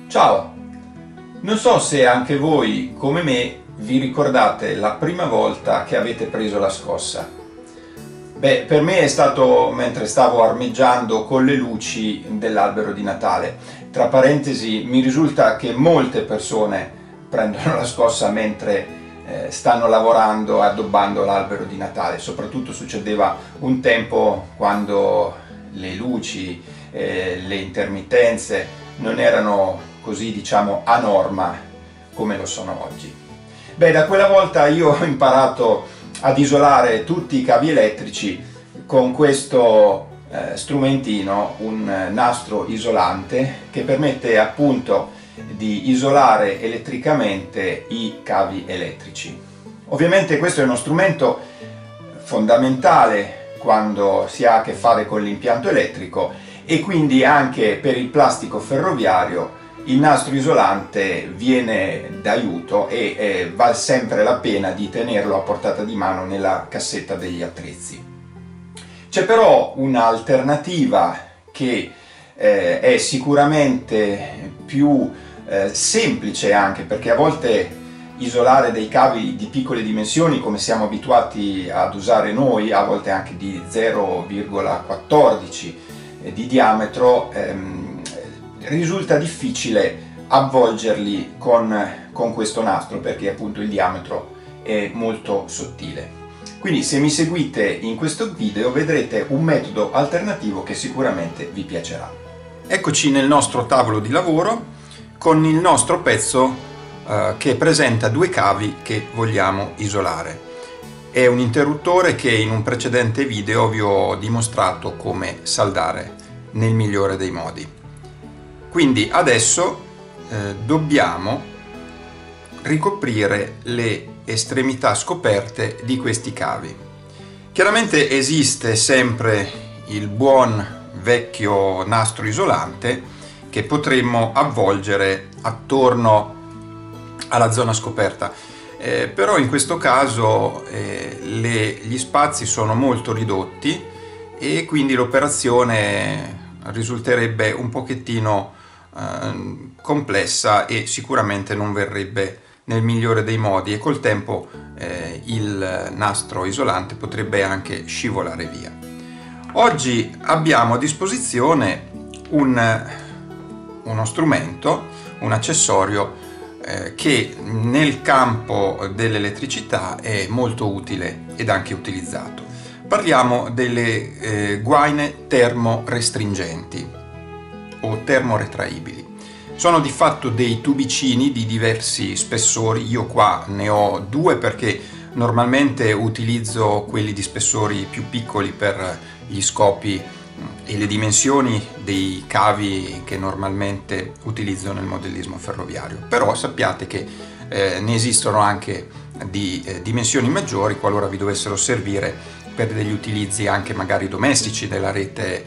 Ciao! Non so se anche voi, come me, vi ricordate la prima volta che avete preso la scossa. Beh, per me è stato mentre stavo armeggiando con le luci dell'albero di Natale. Tra parentesi, mi risulta che molte persone prendono la scossa mentre stanno lavorando e addobbando l'albero di Natale. Soprattutto succedeva un tempo quando le luci, le intermittenze non erano così, diciamo, a norma come lo sono oggi. Beh, da quella volta io ho imparato ad isolare tutti i cavi elettrici con questo strumentino, un nastro isolante che permette appunto di isolare elettricamente i cavi elettrici. Ovviamente questo è uno strumento fondamentale quando si ha a che fare con l'impianto elettrico e quindi anche per il plastico ferroviario il nastro isolante viene d'aiuto e vale sempre la pena di tenerlo a portata di mano nella cassetta degli attrezzi. C'è però un'alternativa che è sicuramente più semplice, anche perché a volte isolare dei cavi di piccole dimensioni come siamo abituati ad usare noi, a volte anche di 0,14 di diametro, risulta difficile avvolgerli con questo nastro perché appunto il diametro è molto sottile. Quindi se mi seguite in questo video vedrete un metodo alternativo che sicuramente vi piacerà. Eccoci nel nostro tavolo di lavoro con il nostro pezzo che presenta due cavi che vogliamo isolare. È un interruttore che in un precedente video vi ho dimostrato come saldare nel migliore dei modi. Quindi adesso dobbiamo ricoprire le estremità scoperte di questi cavi. Chiaramente esiste sempre il buon vecchio nastro isolante che potremmo avvolgere attorno alla zona scoperta, però in questo caso gli spazi sono molto ridotti e quindi l'operazione risulterebbe un pochettino complessa e sicuramente non verrebbe nel migliore dei modi, e col tempo il nastro isolante potrebbe anche scivolare via. Oggi abbiamo a disposizione uno strumento, un accessorio che nel campo dell'elettricità è molto utile ed anche utilizzato. Parliamo delle guaine termorestringenti o termoretraibili. Sono di fatto dei tubicini di diversi spessori. Io qua ne ho due perché normalmente utilizzo quelli di spessori più piccoli per gli scopi e le dimensioni dei cavi che normalmente utilizzo nel modellismo ferroviario. Però sappiate che ne esistono anche di dimensioni maggiori qualora vi dovessero servire per degli utilizzi anche magari domestici della rete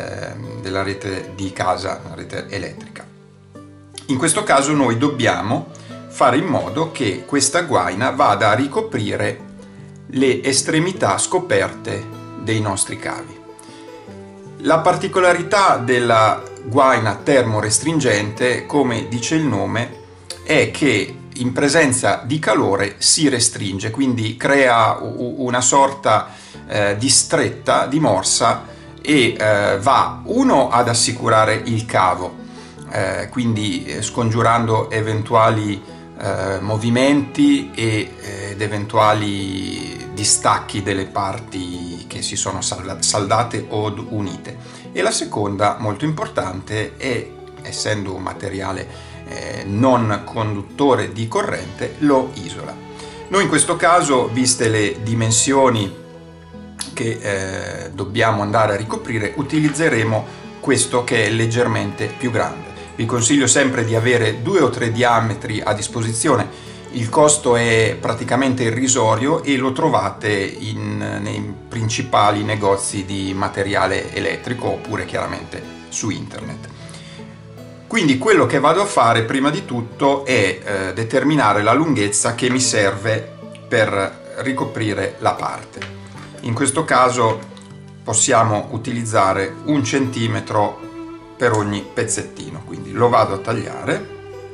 di casa, la rete elettrica. In questo caso noi dobbiamo fare in modo che questa guaina vada a ricoprire le estremità scoperte dei nostri cavi. La particolarità della guaina termorestringente, come dice il nome, è che in presenza di calore si restringe, quindi crea una sorta di stretta, di morsa, e va ad assicurare il cavo, quindi scongiurando eventuali movimenti ed eventuali distacchi delle parti che si sono saldate o unite. E la seconda, molto importante, è, essendo un materiale non conduttore di corrente, lo isola. Noi in questo caso, viste le dimensioni che dobbiamo andare a ricoprire, utilizzeremo questo che è leggermente più grande. Vi consiglio sempre di avere 2 o 3 diametri a disposizione. Il costo è praticamente irrisorio e lo trovate nei principali negozi di materiale elettrico oppure chiaramente su internet. Quindi quello che vado a fare prima di tutto è determinare la lunghezza che mi serve per ricoprire la parte. In questo caso possiamo utilizzare 1 centimetro per ogni pezzettino, quindi lo vado a tagliare,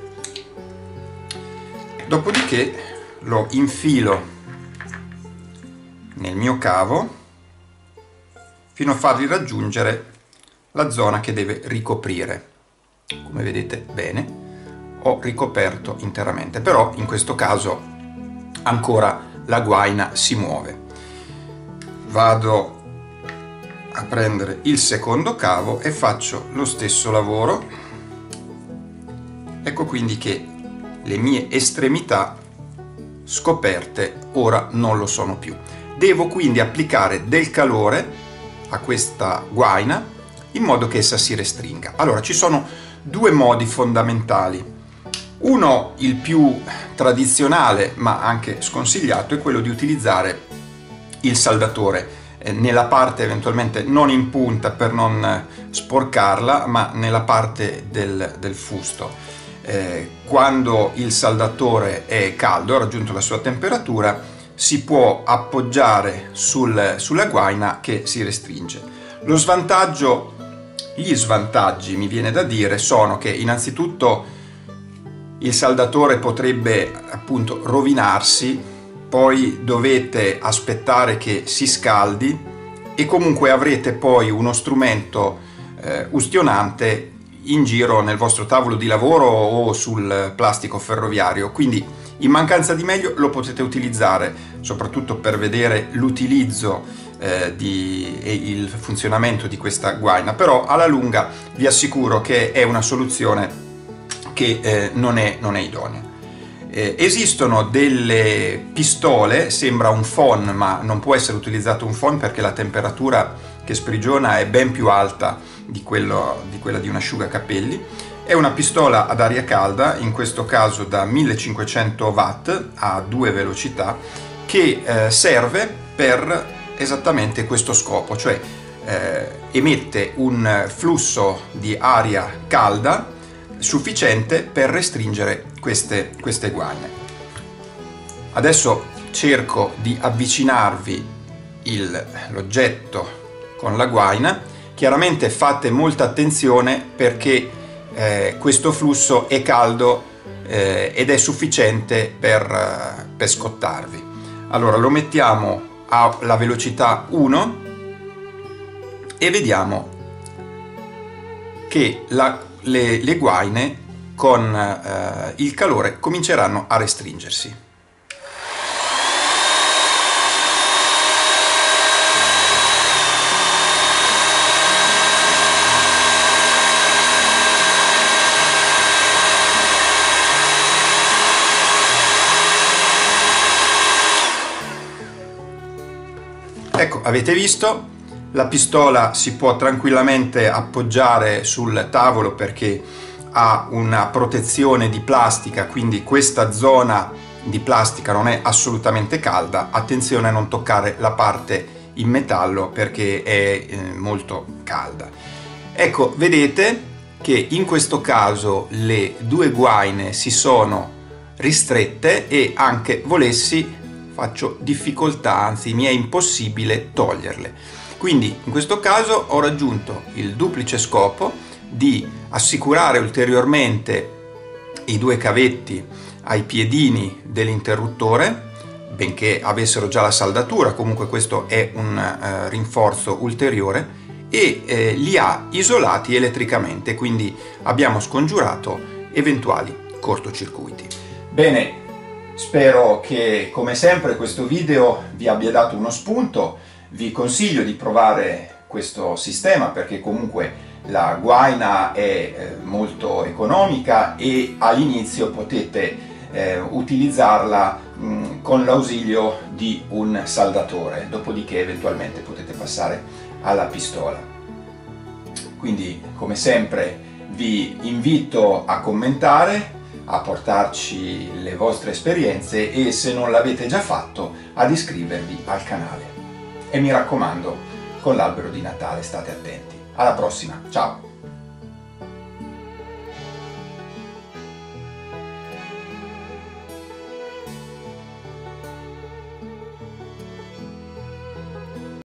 dopodiché lo infilo nel mio cavo fino a fargli raggiungere la zona che deve ricoprire. Come vedete bene, ho ricoperto interamente, però in questo caso ancora la guaina si muove. Vado a prendere il secondo cavo e faccio lo stesso lavoro. Ecco quindi che le mie estremità scoperte ora non lo sono più. Devo quindi applicare del calore a questa guaina in modo che essa si restringa. Allora, ci sono due modi fondamentali. Uno, il più tradizionale ma anche sconsigliato, è quello di utilizzare il saldatore nella parte eventualmente non in punta per non sporcarla, ma nella parte del fusto. Quando il saldatore è caldo, ha raggiunto la sua temperatura, si può appoggiare sulla guaina che si restringe. Gli svantaggi, mi viene da dire, sono che innanzitutto il saldatore potrebbe appunto rovinarsi, poi dovete aspettare che si scaldi e comunque avrete poi uno strumento ustionante in giro nel vostro tavolo di lavoro o sul plastico ferroviario, quindi in mancanza di meglio lo potete utilizzare soprattutto per vedere l'utilizzo e il funzionamento di questa guaina, però alla lunga vi assicuro che è una soluzione che non è idonea. Esistono delle pistole, sembra un phon ma non può essere utilizzato un phon perché la temperatura che sprigiona è ben più alta di quella di un asciugacapelli. È una pistola ad aria calda, in questo caso da 1500 watt a 2 velocità, che serve per esattamente questo scopo, cioè emette un flusso di aria calda sufficiente per restringere queste guaine. Adesso cerco di avvicinarvi l'oggetto con la guaina. Chiaramente fate molta attenzione perché questo flusso è caldo ed è sufficiente per scottarvi. Allora lo mettiamo alla velocità 1 e vediamo che le guaine con il calore cominceranno a restringersi. Ecco, avete visto? La pistola si può tranquillamente appoggiare sul tavolo perché ha una protezione di plastica, quindi questa zona di plastica non è assolutamente calda. Attenzione a non toccare la parte in metallo perché è molto calda. Ecco, vedete che in questo caso le due guaine si sono ristrette e anche volessi faccio difficoltà, anzi mi è impossibile toglierle. Quindi in questo caso ho raggiunto il duplice scopo di assicurare ulteriormente i due cavetti ai piedini dell'interruttore, benché avessero già la saldatura, comunque questo è un rinforzo ulteriore, e li ha isolati elettricamente, quindi abbiamo scongiurato eventuali cortocircuiti. Bene, spero che come sempre questo video vi abbia dato uno spunto. Vi consiglio di provare questo sistema perché comunque la guaina è molto economica e all'inizio potete utilizzarla con l'ausilio di un saldatore, dopodiché eventualmente potete passare alla pistola. Quindi come sempre vi invito a commentare, a portarci le vostre esperienze e se non l'avete già fatto ad iscrivervi al canale. E mi raccomando, con l'albero di Natale state attenti. Alla prossima, ciao!